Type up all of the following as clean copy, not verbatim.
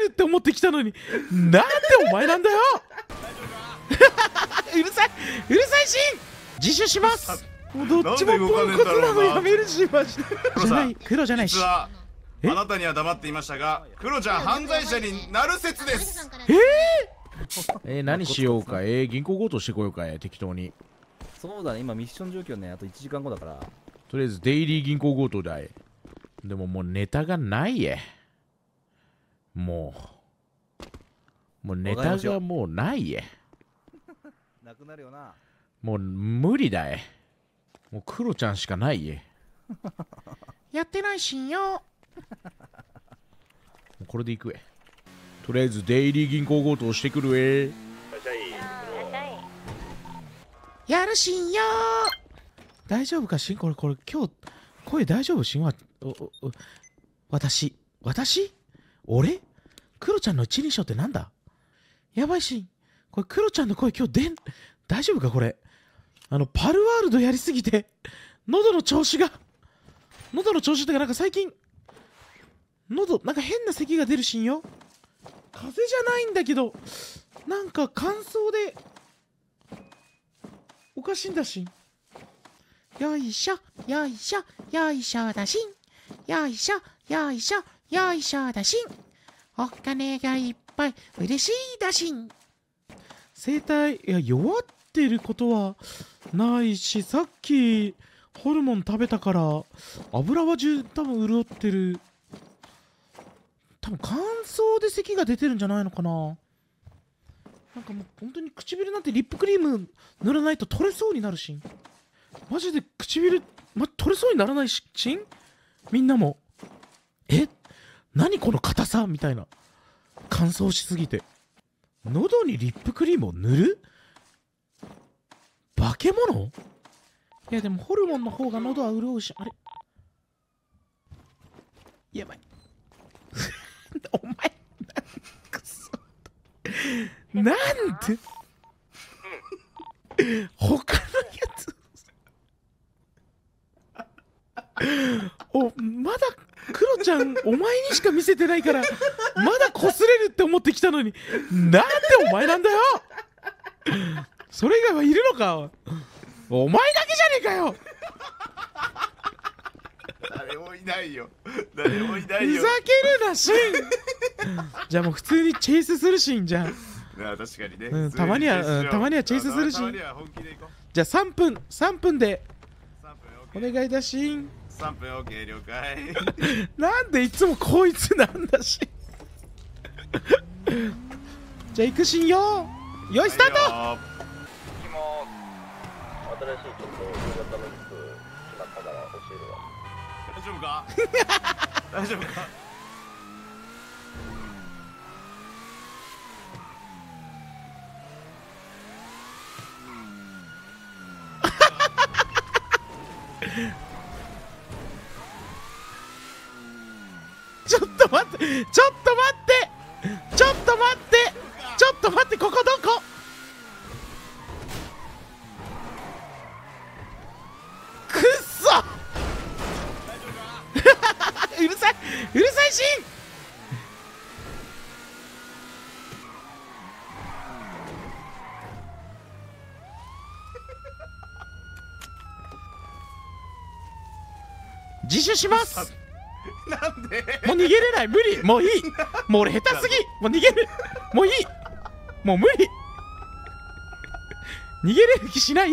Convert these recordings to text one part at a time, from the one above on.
って思ってきたのに、なんでお前なんだようるさいしん、自首します。もうどっちもポンコツなのやめるし、マジで。じゃない、黒じゃないし。 実はあなたには黙っていましたが、クロちゃん犯罪者になる説です。 何しようか。銀行強盗してこようか。適当に。 そうだね、今ミッション状況ね、あと1時間後だから。 とりあえずデイリー銀行強盗だい。でももうネタがないもうネタがもうないなくなるよな。 もう無理だもうクロちゃんしかないやってないしんよもうこれでいくとりあえずデイリー銀行強盗してくるやるしんよ大丈夫かしん、これ今日声大丈夫しんは。私俺クロちゃんの一人称ってなんだ。やばいしん、これクロちゃんの声今日大丈夫かこれ。パルワールドやりすぎて喉の調子ってか、なんか最近喉なんか変な咳が出るしんよ。風邪じゃないんだけど、なんか乾燥でおかしいんだしん。よいしょよいしょよいしょだしん、よいしょよいしょよいしょだしん、お金がいっぱい嬉しいだしん。声帯弱ってることはないし、さっきホルモン食べたから油は多分潤ってる。多分乾燥で咳が出てるんじゃないのかな。なんかもう本当に唇なんてリップクリーム塗らないと取れそうになるしん。マジで唇、取れそうにならないしん。みんなも何この硬さみたいな。乾燥しすぎて喉にリップクリームを塗る化け物。いやでもホルモンの方が喉は潤うし。あれやばいお前くそなんで他のやつまだクロちゃんお前にしか見せてないからまだ擦れるって思ってきたのに、なんでお前なんだよそれ以外はいるのか。お前だけじゃねえかよ誰もいないよ、誰もいないよ。 ふざけるなシーンじゃあもう普通にチェイスするシーンじゃん。 確かにね、 たまにはチェイスするし。じゃあ3分でお願いだしん。 3分 OK 了解なんでいつもこいつなんだしじゃあ行くしんよ。よいスタート。 新しいちょっと夕方の服決まったから教えるわ。 大丈夫か大丈夫かちょっと待って、ここどこ。くっそうるさいしん。自首します。 なんでもう逃げれない、無理、もういい、もう俺下手すぎ、もう逃げる、もういい、もう無理、逃げれる気しない。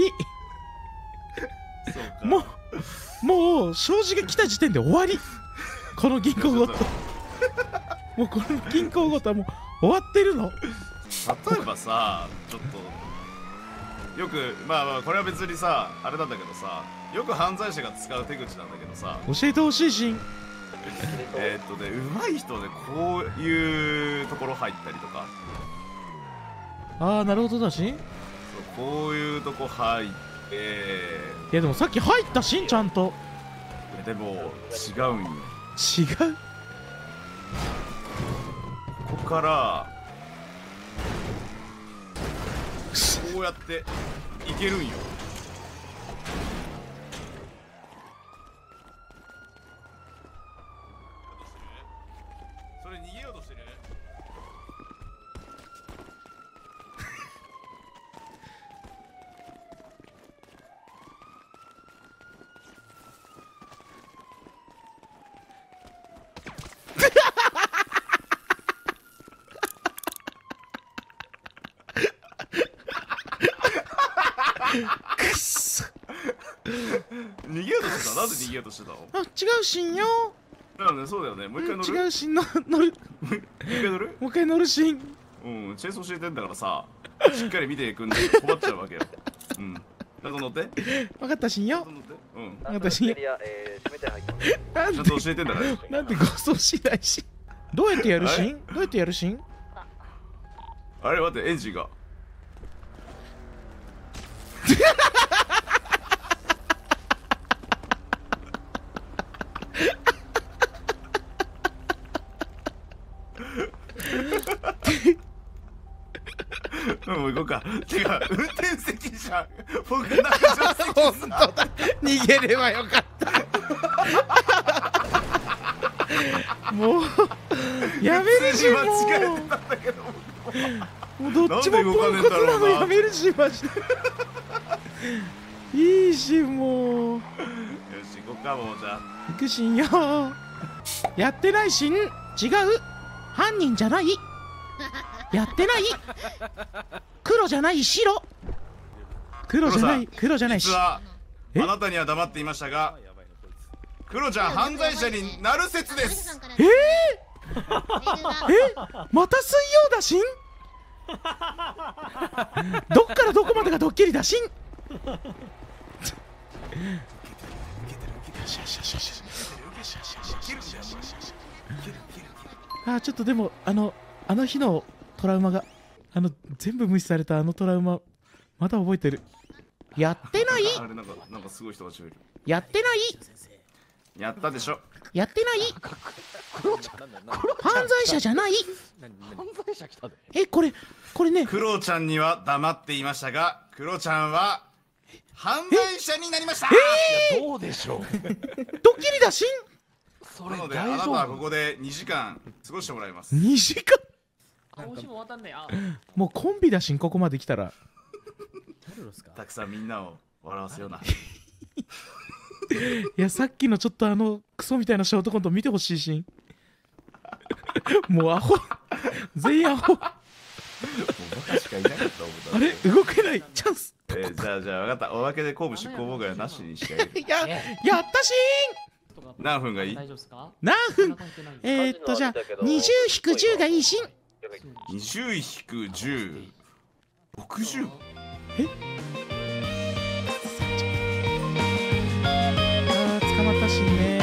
もう障子が来た時点で終わり。この銀行ごともうこの銀行ごとはもう終わってるの。 例えばさ、ちょっとよくこれは別にさあれなんだけどさ、よく犯罪者が使う手口なんだけどさ、 教えてほしいしん。 上手い人でこういうところ入ったりとか。 ああなるほどだしん。 こういうとこ入って、 いやでもさっき入ったしんちゃんと。 でも違うんよ。 違う。 ここからこうやっていけるんよ。それ逃げようとしてる。 逃げようとしてた。なんで逃げようとしてたの？ あ、違うシーンよ。 だよね、そうだよね。もう一回乗る？ 違うシーンの乗る。 もう一回乗る？ もう一回乗るシーン。 うん、チェーンソー教えてんだからさ、しっかり見ていくんで困っちゃうわけよ。うん。ちゃんと乗って。 分かったシーンよ。 ちゃんと乗って。うん。 私エリア、閉めて入ってます。 なんちゃんと教えてんだから。 なんで護送しないし。どうやってやるシーン？どうやってやるシーン？ あれ待って、エンジンが。もう行こうか。てか、運転席じゃん。僕なんか助手席本当だ。逃げればよかった。もうやめるし、 間違えてもたんだけど。 うどっちもポンコツなのやめるし、マジで。いいし、もうよし、行こうか、もうじゃあ。 行くしんよ。やってないしん。違う。犯人じゃない。やってない。黒じゃない白。黒じゃない。黒じゃないし。 実は、 えあなたには黙っていましたが、クロちゃん犯罪者になる説です。 また水曜だしん。どっからどこまでがドッキリだしん。あ、ちょっとでもあの日のトラウマが全部無視されたあのトラウマまだ覚えてる。やってない。 あれなんかすごい人が喋る。 やってない。 やったでしょ。 やってない。犯罪者じゃない。 犯罪者来たで。 これね。 クロちゃんには黙っていましたが、クロちゃんは犯罪者になりました。 どうでしょう。 ドッキリだしん。 それなのであなたはここで2時間過ごしてもらいます。 2時間。 もしも終わったんだよ。 もうコンビだしん、ここまで来たら。 たくさんみんなを笑わせような。 いや、さっきのちょっとクソみたいなショートコント見てほしいしん。もうアホ。全員アホ。 もうバカしかいなかった思った。 あれ動けない。チャンス。 じゃあ分かった。おまけで公務執行妨害はなしにしてあげる。 やったし何分がいい？ 大丈夫ですか？ 何分。じゃあ20-10がいいしん。 20-10。60。 捕まったしんね。